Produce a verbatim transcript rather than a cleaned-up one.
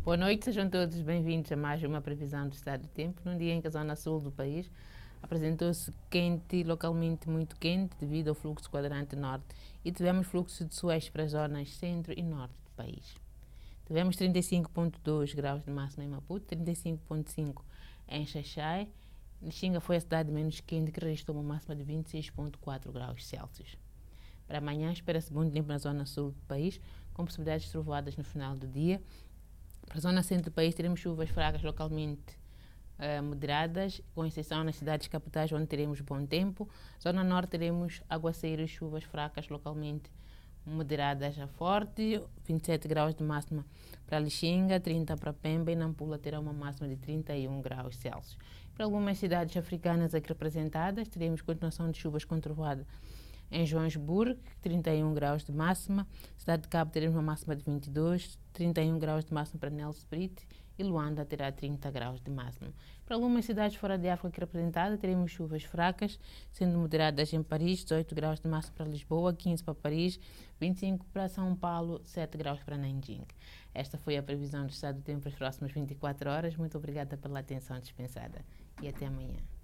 Boa noite, sejam todos bem-vindos a mais uma previsão do estado do tempo. Num dia em que a zona sul do país apresentou-se quente, localmente muito quente, devido ao fluxo quadrante norte, e tivemos fluxo de sueste para as zonas centro e norte do país. Tivemos trinta e cinco vírgula dois graus de máxima em Maputo, trinta e cinco vírgula cinco em Xaixai. Lixinga foi a cidade menos quente, que registrou uma máxima de vinte e seis vírgula quatro graus Celsius. Para amanhã espera-se bom tempo na zona sul do país, com possibilidades de trovoadas no final do dia. Para a zona centro do país teremos chuvas fracas localmente uh, moderadas, com exceção nas cidades capitais, onde teremos bom tempo. Zona norte teremos aguaceiros e chuvas fracas localmente moderadas a forte, vinte e sete graus de máxima para Lixinga, trinta para Pemba, e Nampula terá uma máxima de trinta e um graus Celsius. Para algumas cidades africanas aqui representadas, teremos continuação de chuvas com trovoada em Joanesburgo, trinta e um graus de máxima. Cidade de Cabo teremos uma máxima de vinte e dois, trinta e um graus de máxima para Nelspruit, e Luanda terá trinta graus de máxima. Para algumas cidades fora de África aqui representadas, teremos chuvas fracas, sendo moderadas em Paris, dezoito graus de máxima para Lisboa, quinze para Paris, vinte e cinco para São Paulo, sete graus para Nanjing. Esta foi a previsão do estado do tempo para as próximas vinte e quatro horas. Muito obrigada pela atenção dispensada e até amanhã.